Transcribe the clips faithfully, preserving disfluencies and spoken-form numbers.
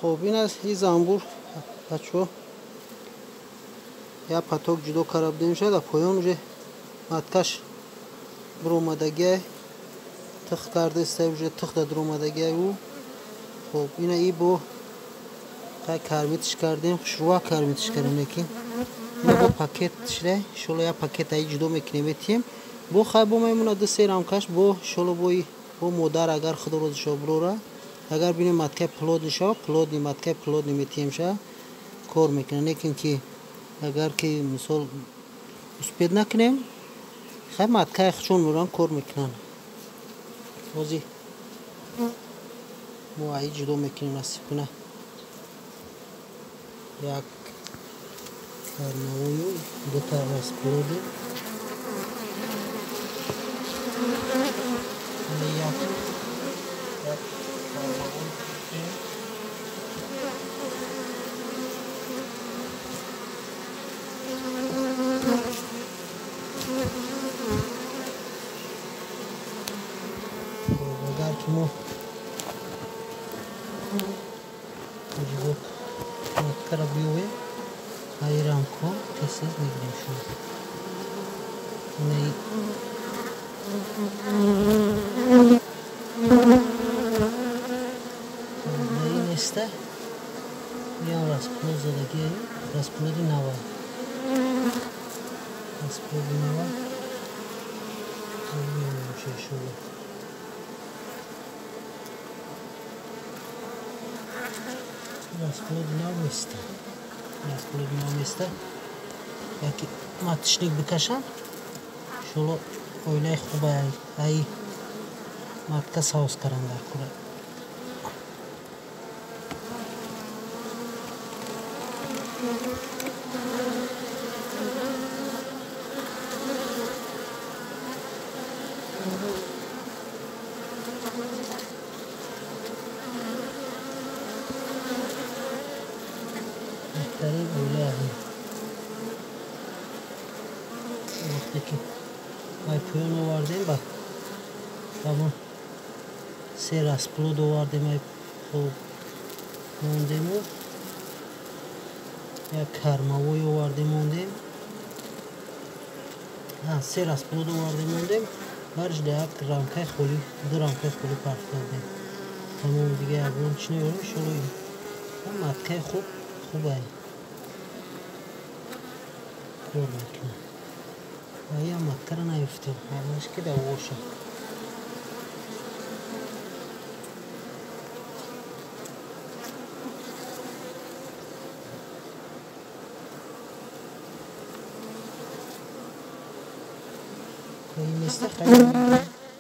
خب این از این زنبور بچه یا پتاک جدا کرده میشه در پایان уже маткаш برآمدگی تخت کرده است уже تخت در آمدگی او. خب اینا ای با خیلی کرمیتش کردیم شروع کرمیتش کردیم لیکن اینا با پاکت شده شلو یا پاکت ای جدا میکنیم میتیم با خیلی با میمونه دو سه رامکش با شلو بای با مادر اگر خدا روز شو بروره اگر بینیم متکه پلود نشو پلود نی متکه پلود نمیتیم شه کار میکنه لیکن که اگر که مثال اسپید نکنیم خیلی متکه خچون میرن کار میکنن بازی ما ای جدا میکنیم نصیب کنه یک کرنویو دو تا راس پلودی یک یک کرنویو اگر که ما جدا متکر بیوه های رام کن تسیز میگیریم شما نی نی نیسته میام راست پلود زدگی راست پلودی نوا راست پلودی نوا میام چه شده راست پلودی نوا میسته راست پلودی نوا میسته یکی ماتشنیک بکشم شلو اویلای خوبه ای ماتکه ساوس کردن در کنه بهترین اویلای هم وقتی که های پایان آوردیم با همون سه راست پلود آوردیم های خوب موندیم و یک کرماوی آوردیم موندیم ها سه راست پلود آوردیم موندیم برش ده یک رامکه خولی دو رامکه خولی پرت کردیم تمام دیگه اگرون چی نیوریم شلو این هم متکه خوب خوبه کار میکنه و یا متکه را نیفتیم همش که در وشه این نیسته خیلی میگه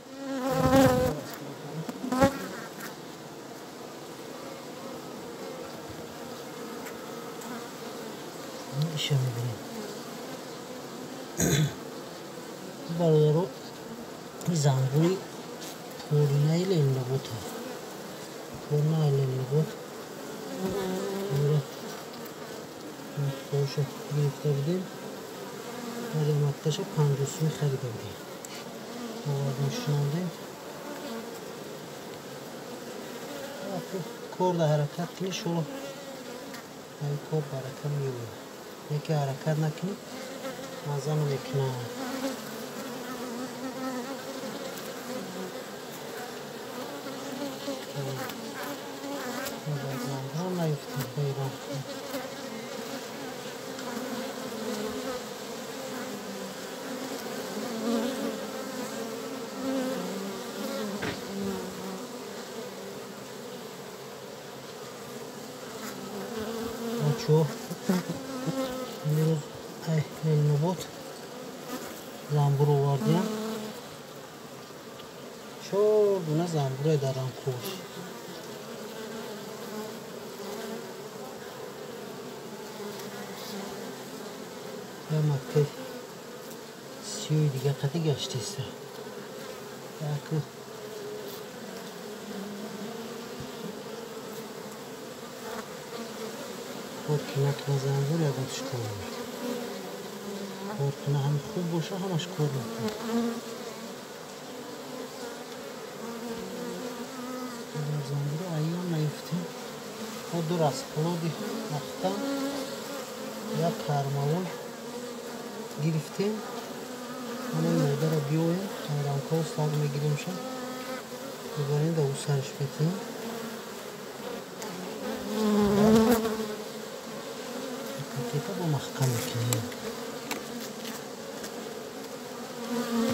ایشه میبینیم برادرو زنبوری پورنه لیل نبود پورنه لیل نبود میره خوشو گرفته بودیم ولی متکش پنجوسوی خریده بودیم آوردیم شناندیم کار در حرکت کنی شلو این کار برکت میوه یکی حرکت نکنی مزه نمیکنه هم نیفتیم بیران بچه امروز لیل نبود زنبور آوردیم چهار دونه زنبور دارم خوش یه مکه سیوی دیگه قطعی گشتیسته یکی خود که نکنه زنبور یا بودش کار میکنه خود کنه هم خوب باشه همش کار میکنه زنبور ایام نیفتیم و دو расплоди махкам як кармавул гирифтем. Ана ин модара биёем айранков саг мегиримша бибарем да усарш бетем. Катета бо махкам мекунем.